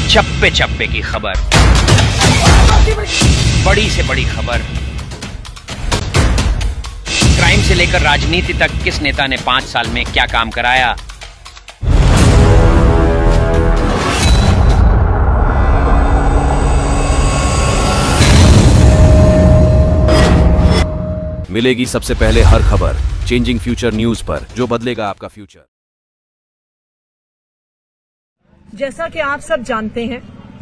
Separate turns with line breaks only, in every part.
चप्पे चप्पे की खबर, बड़ी से बड़ी खबर, क्राइम से लेकर राजनीति तक किस नेता ने 5 साल में क्या काम कराया।
मिलेगी सबसे पहले हर खबर चेंजिंग फ्यूचर न्यूज पर, जो बदलेगा आपका फ्यूचर।
जैसा कि आप सब जानते हैं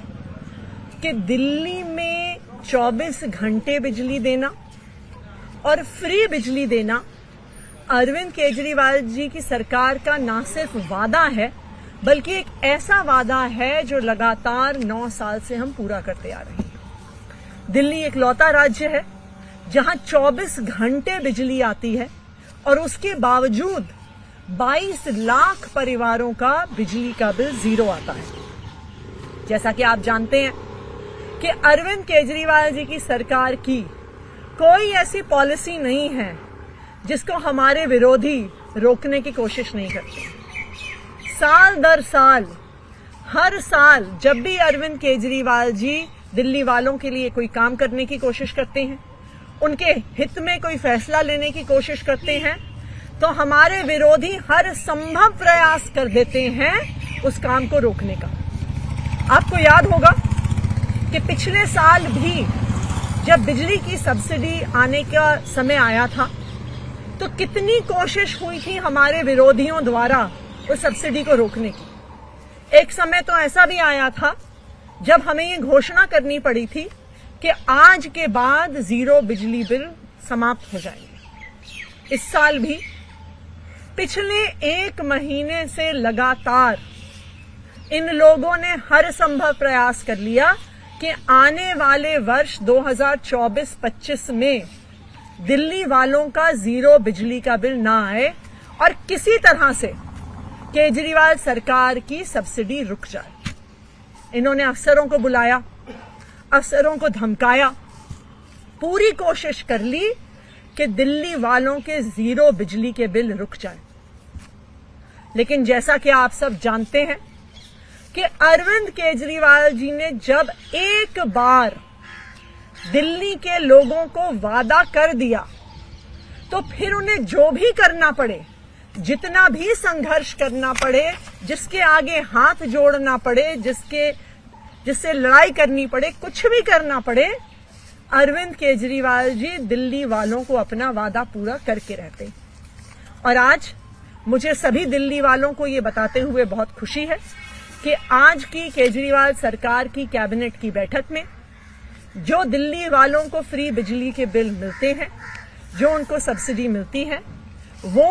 कि दिल्ली में 24 घंटे बिजली देना और फ्री बिजली देना अरविंद केजरीवाल जी की सरकार का ना सिर्फ वादा है, बल्कि एक ऐसा वादा है जो लगातार 9 साल से हम पूरा करते आ रहे हैं। दिल्ली एक लौता राज्य है जहां 24 घंटे बिजली आती है और उसके बावजूद 22 लाख परिवारों का बिजली का बिल जीरो आता है। जैसा कि आप जानते हैं कि अरविंद केजरीवाल जी की सरकार की कोई ऐसी पॉलिसी नहीं है जिसको हमारे विरोधी रोकने की कोशिश नहीं करते। साल दर साल, हर साल जब भी अरविंद केजरीवाल जी दिल्ली वालों के लिए कोई काम करने की कोशिश करते हैं, उनके हित में कोई फैसला लेने की कोशिश करते हैं, तो हमारे विरोधी हर संभव प्रयास कर देते हैं उस काम को रोकने का। आपको याद होगा कि पिछले साल भी जब बिजली की सब्सिडी आने का समय आया था, तो कितनी कोशिश हुई थी हमारे विरोधियों द्वारा उस सब्सिडी को रोकने की। एक समय तो ऐसा भी आया था जब हमें ये घोषणा करनी पड़ी थी कि आज के बाद जीरो बिजली बिल समाप्त हो जाएंगे। इस साल भी पिछले 1 महीने से लगातार इन लोगों ने हर संभव प्रयास कर लिया कि आने वाले वर्ष 2024-25 में दिल्ली वालों का जीरो बिजली का बिल ना आए और किसी तरह से केजरीवाल सरकार की सब्सिडी रुक जाए। इन्होंने अफसरों को बुलाया, अफसरों को धमकाया, पूरी कोशिश कर ली कि दिल्ली वालों के जीरो बिजली के बिल रुक जाए। लेकिन जैसा कि आप सब जानते हैं कि अरविंद केजरीवाल जी ने जब एक बार दिल्ली के लोगों को वादा कर दिया, तो फिर उन्हें जो भी करना पड़े, जितना भी संघर्ष करना पड़े, जिसके आगे हाथ जोड़ना पड़े, जिससे लड़ाई करनी पड़े, कुछ भी करना पड़े, अरविंद केजरीवाल जी दिल्ली वालों को अपना वादा पूरा करके रहते। और आज मुझे सभी दिल्ली वालों को ये बताते हुए बहुत खुशी है कि आज की केजरीवाल सरकार की कैबिनेट की बैठक में जो दिल्ली वालों को फ्री बिजली के बिल मिलते हैं, जो उनको सब्सिडी मिलती है, वो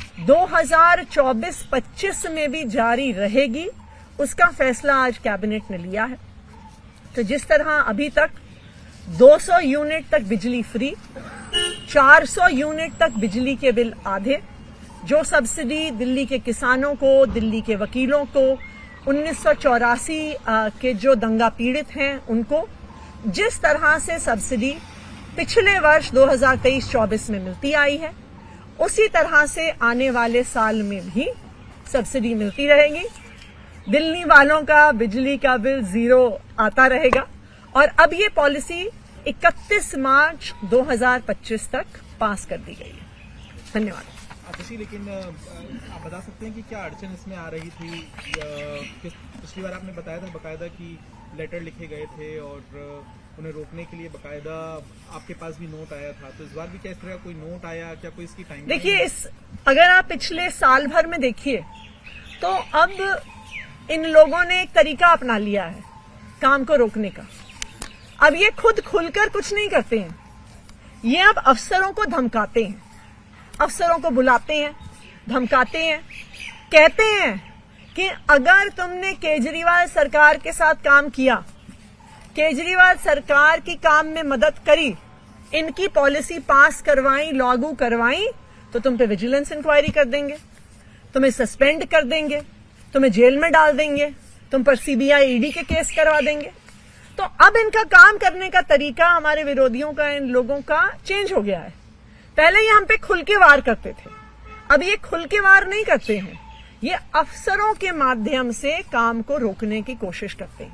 2024-25 में भी जारी रहेगी। उसका फैसला आज कैबिनेट ने लिया है। तो जिस तरह अभी तक 200 यूनिट तक बिजली फ्री, 400 यूनिट तक बिजली के बिल आधे, जो सब्सिडी दिल्ली के किसानों को, दिल्ली के वकीलों को, 1984 के जो दंगा पीड़ित हैं उनको जिस तरह से सब्सिडी पिछले वर्ष 2023-24 में मिलती आई है, उसी तरह से आने वाले साल में भी सब्सिडी मिलती रहेगी। दिल्ली वालों का बिजली का बिल जीरो आता रहेगा। और अब ये पॉलिसी 31 मार्च 2025 तक पास कर दी गई है। धन्यवाद।
लेकिन आप बता सकते हैं कि क्या अड़चन इसमें आ रही थी? पिछली बार आपने बताया था बकायदा कि लेटर लिखे गए थे और उन्हें रोकने के लिए बकायदा आपके पास भी नोट आया था, तो इस बार भी क्या इस तरह कोई नोट आया? क्या कोई इसकी टाइम?
देखिए, अगर आप पिछले साल भर में देखिए तो अब इन लोगों ने एक तरीका अपना लिया है काम को रोकने का। अब ये खुद खुलकर कुछ नहीं करते हैं, ये अब अफसरों को धमकाते हैं, अफसरों को बुलाते हैं, धमकाते हैं, कहते हैं कि अगर तुमने केजरीवाल सरकार के साथ काम किया, केजरीवाल सरकार की काम में मदद करी, इनकी पॉलिसी पास करवाई, लागू करवाई, तो तुम पे विजिलेंस इंक्वायरी कर देंगे, तुम्हें सस्पेंड कर देंगे, तुम्हें जेल में डाल देंगे, तुम पर सीबीआई ईडी के केस करवा देंगे। तो अब इनका काम करने का तरीका हमारे विरोधियों का, इन लोगों का चेंज हो गया है। पहले ये हम पे खुल के वार करते थे, अब ये खुल के वार नहीं करते हैं, ये अफसरों के माध्यम से काम को रोकने की कोशिश करते हैं।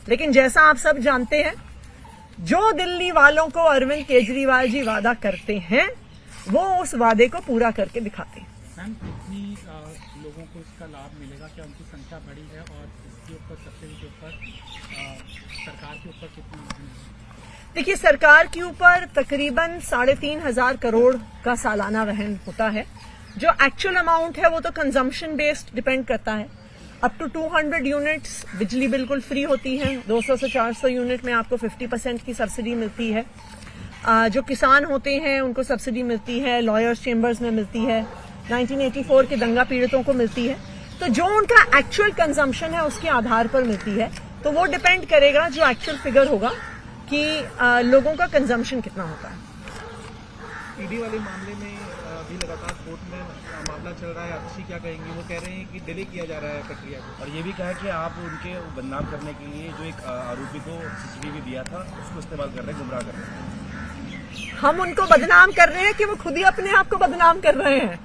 लेकिन जैसा आप सब जानते हैं, जो दिल्ली वालों को अरविंद केजरीवाल जी वादा करते हैं वो उस वादे को पूरा करके दिखाते हैं।
मैम, कितनी लोगों को इसका लाभ मिलेगा? क्या उनकी संख्या बढ़ी है? और इसके ऊपर सब्सिडी के ऊपर सरकार के ऊपर कितना?
देखिए, सरकार के ऊपर तकरीबन 3,500 करोड़ का सालाना वहन होता है। जो एक्चुअल अमाउंट है वो तो कंजम्पशन बेस्ड डिपेंड करता है। अप टू 200 यूनिट्स बिजली बिल्कुल फ्री होती है। 200 से 400 यूनिट में आपको 50% की सब्सिडी मिलती है। जो किसान होते हैं उनको सब्सिडी मिलती है, लॉयर्स चेंबर्स में मिलती है, 1984 के दंगा पीड़ितों को मिलती है। तो जो उनका एक्चुअल कंजम्पशन है उसके आधार पर मिलती है। तो वो डिपेंड करेगा, जो एक्चुअल फिगर होगा कि लोगों का कंजम्पशन कितना होता है।
ईडी वाले मामले में भी लगातार कोर्ट में मामला चल रहा है। आतिशी क्या कहेंगी? वो कह रहे हैं कि डिले किया जा रहा है प्रक्रिया को,
और ये भी कहा कि आप उनके बदनाम करने के लिए जो एक आरोपी को सीसीटीवी दिया था उसको इस्तेमाल कर रहे हैं, गुमराह कर रहे हैं।
हम उनको बदनाम कर रहे हैं कि वो खुद ही अपने आप को बदनाम कर रहे हैं।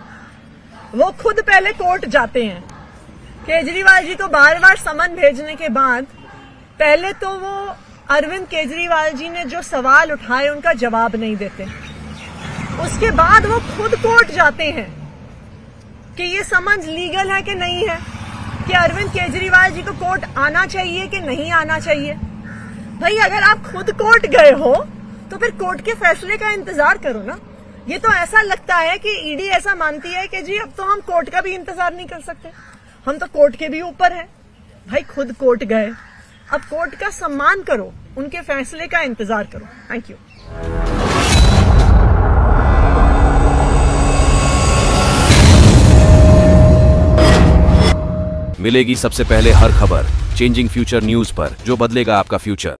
वो खुद पहले कोर्ट जाते हैं। केजरीवाल जी को बार बार समन भेजने के बाद पहले तो वो अरविंद केजरीवाल जी ने जो सवाल उठाए उनका जवाब नहीं देते। उसके बाद वो खुद कोर्ट जाते हैं कि ये समन्स लीगल है कि नहीं है, कि अरविंद केजरीवाल जी को कोर्ट आना चाहिए कि नहीं आना चाहिए। भाई, अगर आप खुद कोर्ट गए हो तो फिर कोर्ट के फैसले का इंतजार करो ना। ये तो ऐसा लगता है कि ईडी ऐसा मानती है कि जी अब तो हम कोर्ट का भी इंतजार नहीं कर सकते, हम तो कोर्ट के भी ऊपर हैं। भाई, खुद कोर्ट गए, अब कोर्ट का सम्मान करो, उनके फैसले का इंतजार करो। Thank you.
मिलेगी सबसे पहले हर खबर चेंजिंग फ्यूचर न्यूज पर, जो बदलेगा आपका फ्यूचर।